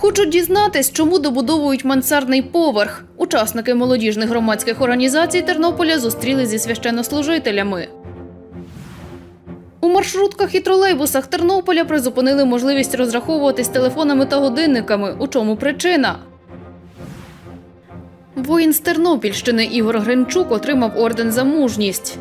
Хочуть дізнатись, чому добудовують мансардний поверх. Учасники молодіжних громадських організацій Тернополя зустрілись зі священнослужителями. У маршрутках і тролейбусах Тернополя призупинили можливість розраховуватись телефонами та годинниками. У чому причина? Воїн з Тернопільщини Ігор Гринчук отримав орден за мужність.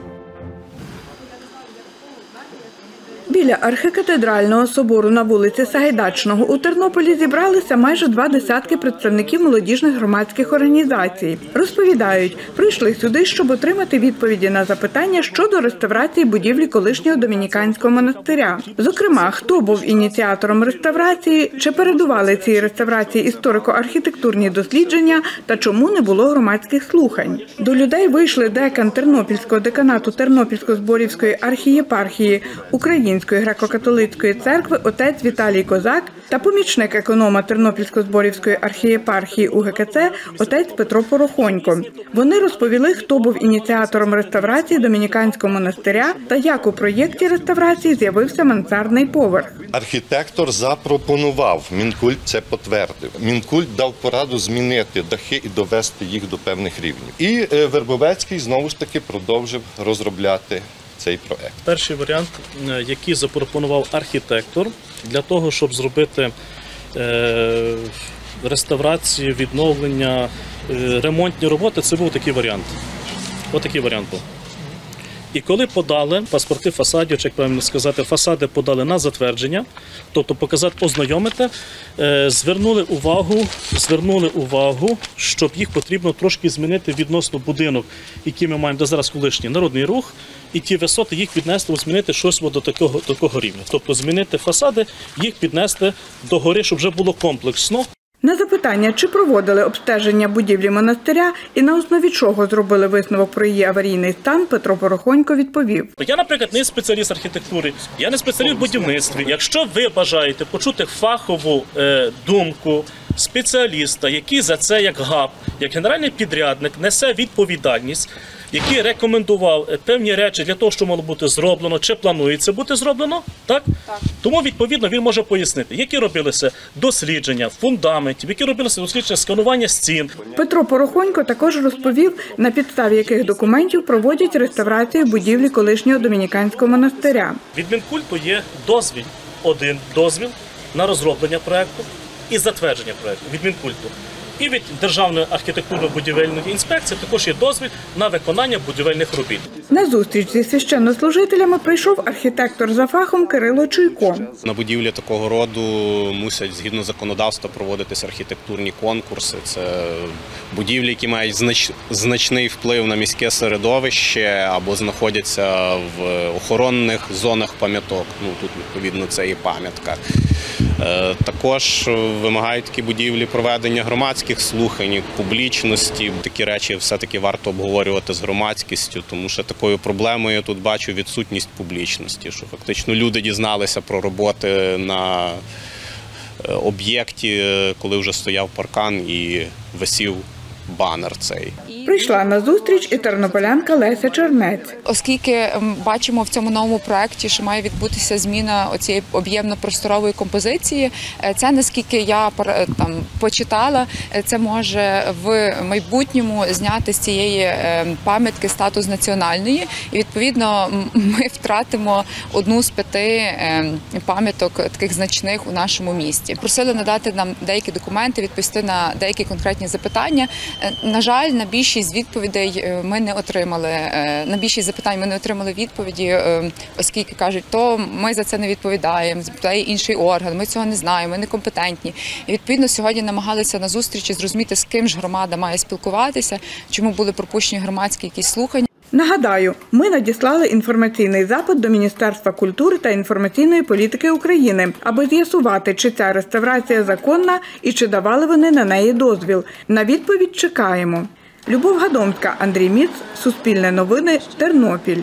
Біля архікатедрального собору на вулиці Сагайдачного у Тернополі зібралися майже 20 представників молодіжних громадських організацій. Розповідають, прийшли сюди, щоб отримати відповіді на запитання щодо реставрації будівлі колишнього домініканського монастиря. Зокрема, хто був ініціатором реставрації, чи передували цій реставрації історико-архітектурні дослідження та чому не було громадських слухань. До людей вийшли декан Тернопільського деканату Тернопільсько-Зборівської архієпархії Української греко-католицької церкви отець Віталій Козак та помічник економа Тернопільсько-Зборівської архієпархії УГКЦ отець Петро Порохонько. Вони розповіли, хто був ініціатором реставрації домініканського монастиря та як у проєкті реставрації з'явився мансардний поверх. Архітектор запропонував, Мінкульт це підтвердив. Мінкульт дав пораду змінити дахи і довести їх до певних рівнів. І Вербовецький знову ж таки продовжив розробляти цей проект. Перший варіант, який запропонував архітектор для того, щоб зробити реставрацію, відновлення, ремонтні роботи, це був такий варіант. Ось такий варіант був. І коли подали паспорти фасадів, чи як правильно сказати, фасади подали на затвердження, тобто показати, ознайомити, звернули увагу, щоб їх потрібно трошки змінити відносно будинок, який ми маємо зараз колишній Народний Рух, і ті висоти їх піднести, змінити щось до такого рівня. Тобто змінити фасади, їх піднести до гори, щоб вже було комплексно. На запитання, чи проводили обстеження будівлі монастиря і на основі чого зробили висновок про її аварійний стан, Петро Порохонько відповів. Я, наприклад, не спеціаліст архітектури, я не спеціаліст в будівництві. Якщо ви бажаєте почути фахову думку спеціаліста, який за це як ГАП, як генеральний підрядник несе відповідальність, який рекомендував певні речі для того, що мало бути зроблено, чи планується бути зроблено, так? Тому, відповідно, він може пояснити, які робилися дослідження фундаментів, які робилися дослідження сканування стін. Петро Порохонько також розповів, на підставі яких документів проводять реставрацію будівлі колишнього домініканського монастиря. Від Мінкульту є один дозвіл на розроблення проєкту і затвердження проєкту від Мінкульту. І від Державної архітектурно-будівельної інспекції також є дозвіл на виконання будівельних робіт. На зустріч зі священнослужителями прийшов архітектор за фахом Кирило Чуйко. На будівлі такого роду мусять, згідно законодавства, проводитися архітектурні конкурси. Це будівлі, які мають значний вплив на міське середовище або знаходяться в охоронних зонах пам'яток. Тут, відповідно, це і пам'ятка. Також вимагають такі будівлі проведення громадських слухань, публічності. Такі речі все-таки варто обговорювати з громадськістю, тому що такою проблемою я тут бачу відсутність публічності, що фактично люди дізналися про роботи на об'єкті, коли вже стояв паркан і висів банер цей. Прийшла на зустріч і тернополянка Леся Чернець. Оскільки бачимо в цьому новому проєкті, що має відбутися зміна оцієї об'ємно-просторової композиції, це, наскільки я почитала, це може в майбутньому зняти з цієї пам'ятки статус національної. І, відповідно, ми втратимо одну з 5 пам'яток таких значних у нашому місті. Просили надати нам деякі документи, відповісти на деякі конкретні запитання. На жаль, на більшість відповідей ми не отримали. На більшість запитань ми не отримали відповіді, оскільки кажуть, то ми за це не відповідаємо, запитає інший орган, ми цього не знаємо, ми некомпетентні. І, відповідно, сьогодні намагалися на зустрічі зрозуміти, з ким ж громада має спілкуватися, чому були пропущені громадські якісь слухання. Нагадаю, ми надіслали інформаційний запит до Міністерства культури та інформаційної політики України, аби з'ясувати, чи ця реставрація законна і чи давали вони на неї дозвіл. На відповідь чекаємо. Любов Гадомська, Андрій Міц, Суспільне новини, Тернопіль.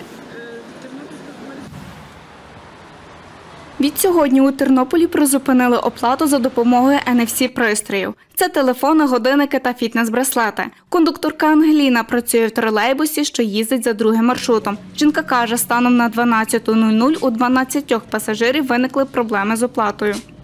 Відсьогодні у Тернополі призупинили оплату за допомогою NFC-пристроїв. Це телефони, годинники та фітнес-браслети. Кондукторка Ангеліна працює в тролейбусі, що їздить за другим маршрутом. Жінка каже, станом на 12:00 у 12 пасажирів виникли проблеми з оплатою.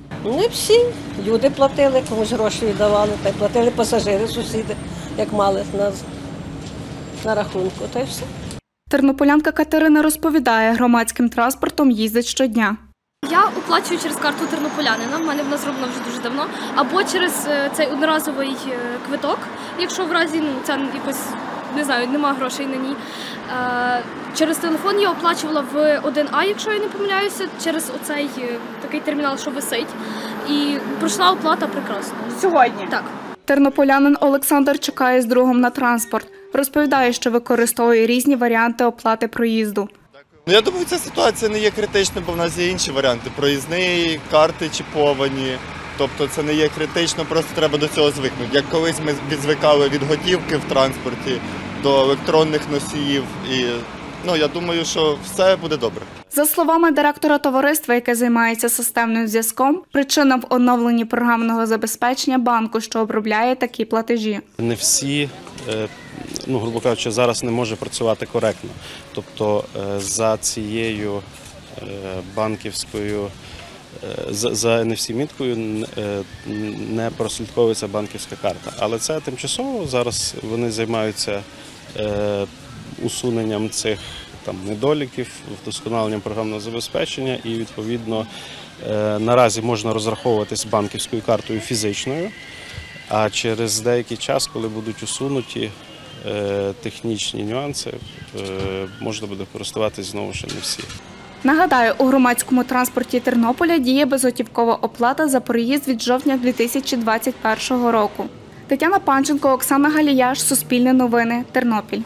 Не всі. Люди платили, комусь гроші віддавали, та й платили пасажири, сусіди, як мали на рахунку, та й все. Тернополянка Катерина розповідає, громадським транспортом їздить щодня. Я оплачую через карту тернополянина, в мене вона зроблена вже дуже давно, або через цей одноразовий квиток, якщо в разі це якось, не знаю, нема грошей на ній. Через телефон я оплачувала в 1А, якщо я не помиляюся, через оцей такий термінал, що висить. І пройшла оплата прекрасно. Сьогодні? Так. Тернополянин Олександр чекає з другом на транспорт. Розповідає, що використовує різні варіанти оплати проїзду. Я думаю, ця ситуація не є критичною, бо в нас є інші варіанти. Проїзні, карти чіповані. Тобто це не є критично, просто треба до цього звикнути. Як колись ми відзвикали від готівки в транспорті до електронних носіїв. І я думаю, що все буде добре. За словами директора товариства, яке займається системним зв'язком, причина в оновленні програмного забезпечення банку, що обробляє такі платежі. Не всі, грубо кажучи, зараз не може працювати коректно. Тобто за цією банківською, за NFC-міткою не прослідковується банківська карта. Але це тимчасово, зараз вони займаються усуненням цих недоліків, вдосконаленням програмного забезпечення і, відповідно, наразі можна розраховуватись банківською картою фізичною, а через деякий час, коли будуть усунуті технічні нюанси, можна буде користуватись знову ж не всі. Нагадаю, у громадському транспорті Тернополя діє безготівкова оплата за проїзд від жовтня 2021 року. Тетяна Панченко, Оксана Галіяш, Суспільне новини, Тернопіль.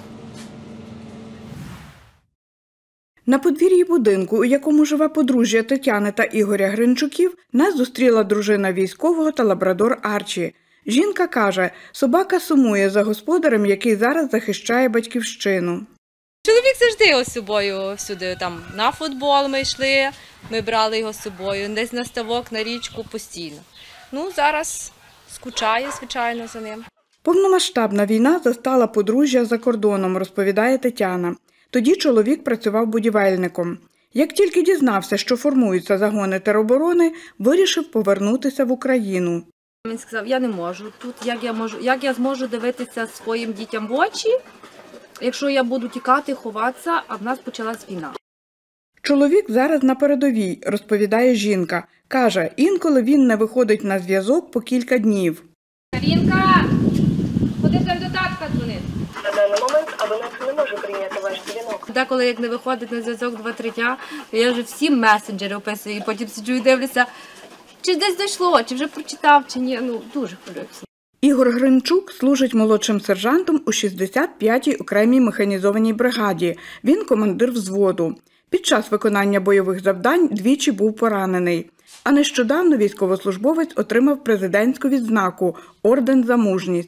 На подвір'ї будинку, у якому живе подружжя Тетяни та Ігоря Гринчуків, нас зустріла дружина військового та лабрадор Арчі. Жінка каже, собака сумує за господарем, який зараз захищає батьківщину. Чоловік завжди його з собою всюди, на футбол ми йшли, ми брали його з собою, десь на ставок, на річку постійно. Зараз скучає, звичайно, за ним. Повномасштабна війна застала подружжя за кордоном, розповідає Тетяна. Тоді чоловік працював будівельником. Як тільки дізнався, що формуються загони тероборони, вирішив повернутися в Україну. Він сказав, я не можу тут, як я зможу дивитися своїм дітям в очі, якщо я буду тікати, ховатися, а в нас почалась війна. Чоловік зараз на передовій, розповідає жінка. Каже, інколи він не виходить на зв'язок по кілька днів. Карінка, ходи там до татка дзвонити. На даний момент абонент не може прийняти ваш дзвінок. Деколи, як не виходить на зв'язок 2-3 дня, я вже всі месенджери описую, і потім сиджу і дивлюся, чи десь дійшло, чи вже прочитав, чи ні. Дуже хвилююся. Ігор Гринчук служить молодшим сержантом у 65-й окремій механізованій бригаді. Він командир взводу. Під час виконання бойових завдань двічі був поранений. А нещодавно військовослужбовець отримав президентську відзнаку – орден за мужність.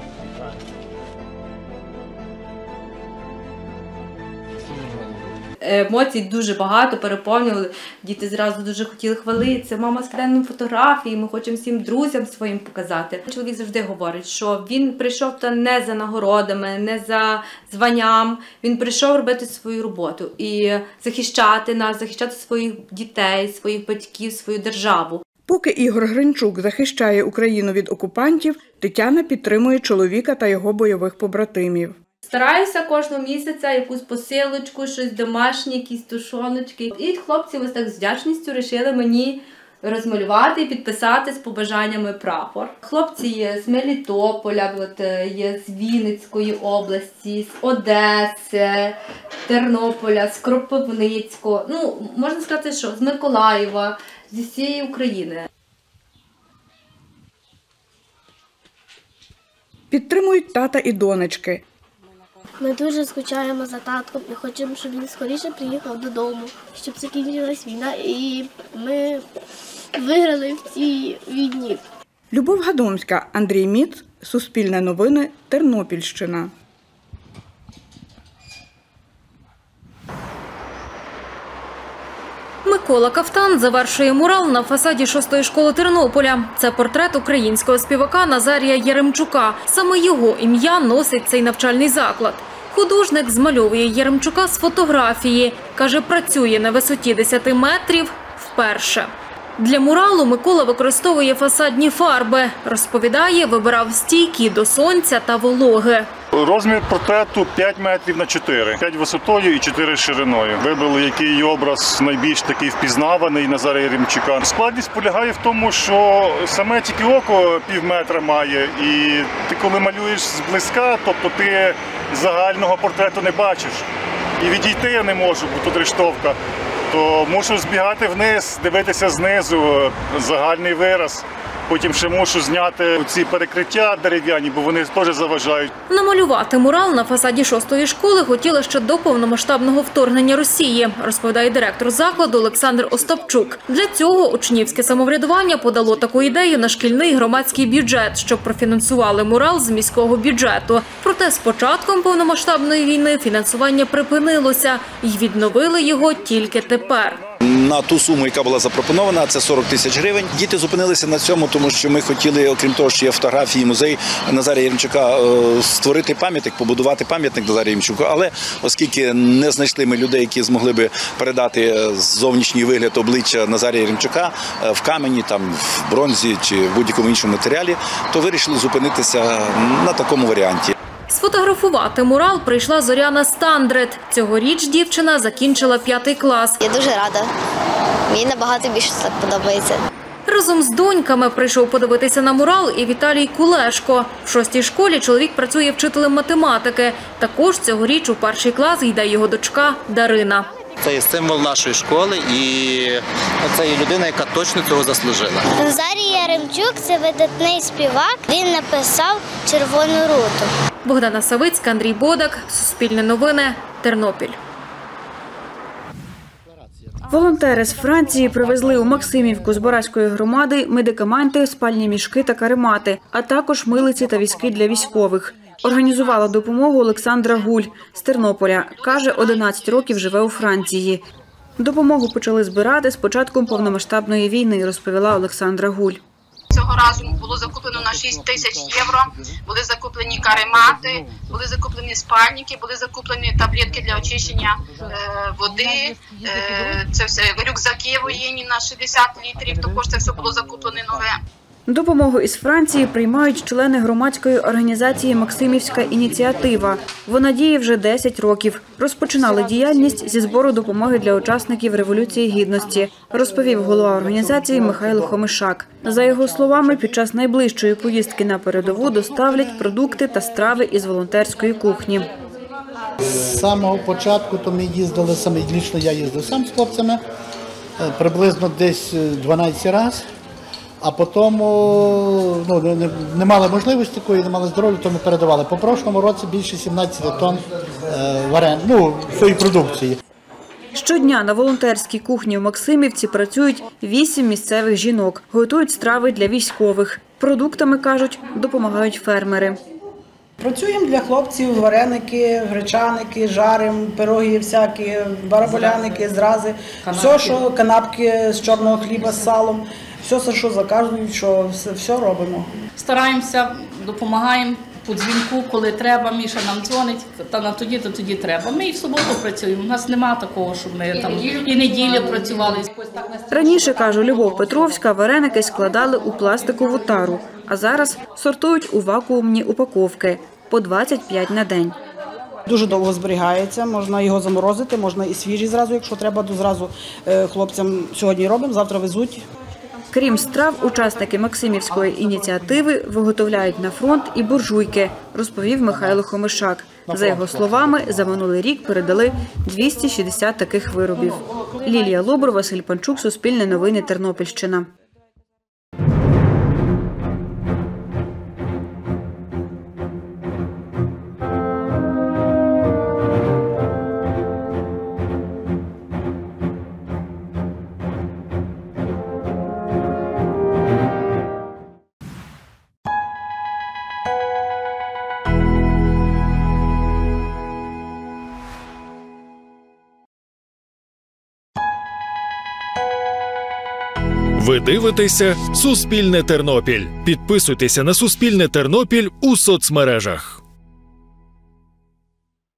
Емоцій дуже багато, переповнювали. Діти зразу дуже хотіли хвалитися. Мама, скидай нам фотографії, ми хочемо всім друзям своїм показати. Чоловік завжди говорить, що він прийшов не за нагородами, не за званням. Він прийшов робити свою роботу і захищати нас, захищати своїх дітей, своїх батьків, свою державу. Поки Ігор Гринчук захищає Україну від окупантів, Тетяна підтримує чоловіка та його бойових побратимів. Стараюся кожного місяця якусь посилочку, щось домашнє, якісь тушоночки. І хлопці ось так з вдячністю вирішили мені розмалювати і підписати з побажаннями прапор. Хлопці є з Мелітополя, є з Вінницької області, з Одеси, Тернополя, з Кропивницького. Можна сказати, що з Миколаєва, зі всієї України. Підтримують тата і донечки. Ми дуже скучаємо за татком і хочемо, щоб він скоріше приїхав додому, щоб закінчилась війна і ми виграли в цій війні. Любов Гадомська, Андрій Міц, Суспільне новини, Тернопільщина. Микола Кафтан завершує мурал на фасаді 6-ї школи Тернополя. Це портрет українського співака Назарія Яремчука. Саме його ім'я носить цей навчальний заклад. Художник змальовує Яремчука з фотографії. Каже, працює на висоті 10 метрів вперше. Для муралу Микола використовує фасадні фарби. Розповідає, вибирав стійкі до сонця та вологи. Розмір портрету 5 метрів на 4. 5 висотою і 4 шириною. Вибрали, який образ найбільш такий впізнаваний Назарія Яремчука. Складність полягає в тому, що саме тільки око пів метра має. І ти коли малюєш зблизька, тобто ти загального портрету не бачиш. І відійти я не можу, бо тут рештовка. То мушу збігати вниз, дивитися знизу, загальний вираз. Потім ще мушу зняти ці перекриття дерев'яні, бо вони теж заважають. Намалювати мурал на фасаді 6-ї школи хотіли ще до повномасштабного вторгнення Росії, розповідає директор закладу Олександр Остапчук. Для цього учнівське самоврядування подало таку ідею на шкільний громадський бюджет, щоб профінансували мурал з міського бюджету. Проте з початком повномасштабної війни фінансування припинилося і відновили його тільки тепер. На ту суму, яка була запропонована, це 40 тисяч гривень. Діти зупинилися на цьому, тому що ми хотіли, окрім того, що є фотографії, музей Назарія Яремчука, створити пам'ятник, побудувати пам'ятник Назарію Яремчуку. Але оскільки не знайшли ми людей, які змогли би передати зовнішній вигляд обличчя Назарія Яремчука в камені, там, в бронзі чи в будь-якому іншому матеріалі, то вирішили зупинитися на такому варіанті. Сфотографувати мурал прийшла Зоряна Стандрет. Цьогоріч дівчина закінчила 5 клас. Я дуже рада. Мені набагато більше це подобається. Разом з доньками прийшов подивитися на мурал і Віталій Кулешко. В 6-й школі чоловік працює вчителем математики. Також цьогоріч у 1-й клас йде його дочка Дарина. Це є символ нашої школи і це є людина, яка точно цього заслужила. Назарій Яремчук – це видатний співак. Він написав «Червону руту». Богдана Савицька, Андрій Бодак, Суспільне новини, Тернопіль. Волонтери з Франції привезли у Максимівку з Боразької громади медикаменти, спальні мішки та каремати, а також милиці та візки для військових. Організувала допомогу Олександра Гуль з Тернополя. Каже, 11 років живе у Франції. Допомогу почали збирати з початком повномасштабної війни, розповіла Олександра Гуль. Цього разу було закуплено на 6 тисяч євро, були закуплені каремати, були закуплені спальники, були закуплені таблетки для очищення води, це все, рюкзаки воєнні на 60 літрів, також це все було закуплено нове. Допомогу із Франції приймають члени громадської організації «Максимівська ініціатива». Вона діє вже 10 років. Розпочинали діяльність зі збору допомоги для учасників Революції Гідності, розповів голова організації Михайло Хомишак. За його словами, під час найближчої поїздки на передову доставлять продукти та страви із волонтерської кухні. З самого початку то ми їздили самі, лічно я їздив сам з хлопцями, приблизно десь 12 разів. А потім не мали можливості такої, не мали здоров'я, то ми передавали. По прошлому році більше 17 тонн своєї продукції. Щодня на волонтерській кухні в Максимівці працюють 8 місцевих жінок. Готують страви для військових. Продуктами, кажуть, допомагають фермери. Працюємо для хлопців вареники, гречаники, жаримо, пироги всякі, бараболяники, зрази. Все, що канапки з чорного хліба з салом. Все, що заказують, що все робимо. Стараємося, допомагаємо по дзвінку, коли треба. Міша нам дзвонить, та на тоді, то тоді треба. Ми і в суботу працюємо. У нас немає такого, щоб ми там і неділю працювали. Раніше, каже Любов Петровська, вареники складали у пластикову тару, а зараз сортують у вакуумні упаковки по 25 на день. Дуже довго зберігається, можна його заморозити, можна і свіжі зразу, якщо треба, то зразу хлопцям сьогодні робимо, завтра везуть. Крім страв, учасники Максимівської ініціативи виготовляють на фронт і буржуйки, розповів Михайло Хомишак. За його словами, за минулий рік передали 260 таких виробів. Лілія Лобур, Василь Панчук, Суспільне новини, Тернопільщина. Ви дивитеся «Суспільне Тернопіль». Підписуйтеся на «Суспільне Тернопіль» у соцмережах.